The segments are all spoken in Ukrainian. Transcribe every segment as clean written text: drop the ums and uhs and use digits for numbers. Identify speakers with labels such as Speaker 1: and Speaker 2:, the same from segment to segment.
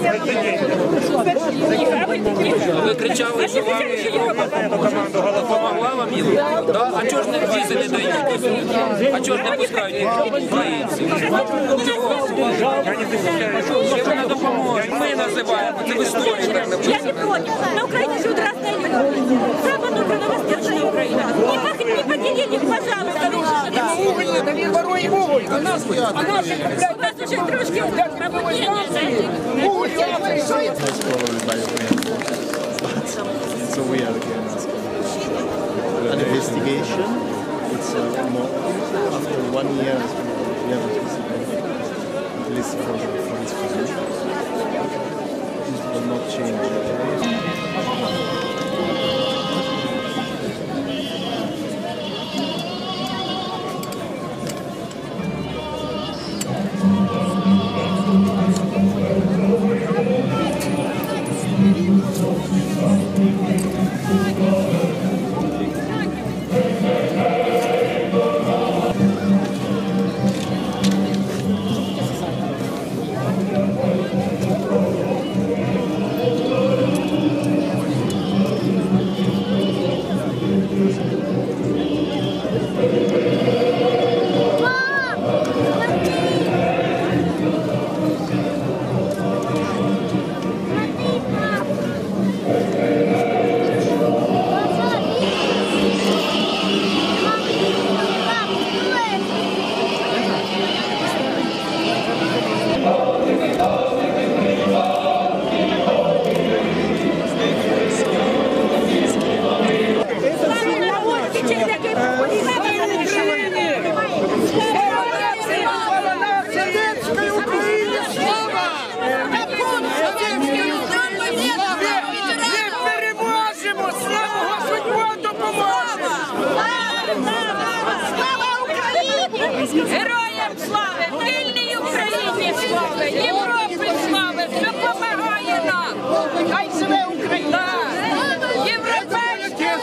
Speaker 1: Ви кричали, що вам допомогла вам Європа? Да? А чого ж не візи не дають? А чого ж не пускають українців? Ще вона допоможе. Ми називаємо, це в історії так не буде.
Speaker 2: Я не против. На Украине живут разные люди. Западная Украина, Восточная Украина. Не поделили, пожалуйста.
Speaker 3: Не воруем уголь, а нас купляют.
Speaker 2: У вас уже трошки
Speaker 4: So we are again asking an investigation. It's more after 1 year we have a list for his family. This will not change.
Speaker 2: Героям слави, вільній Україні слави, Європі слави, що допомагає нам. Хай живе Україна! Європейська!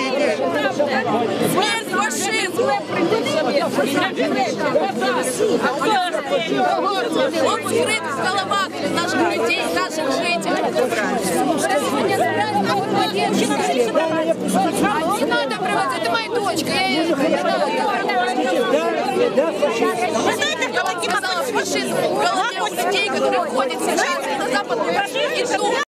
Speaker 2: Смерть фашизму!
Speaker 5: Он взрыв сколователь наших людей, наших жителей. Не надо проводить, это моя дочка. Вы знаете, кто такие фашизм в голове у людей, которые ходят сейчас на западную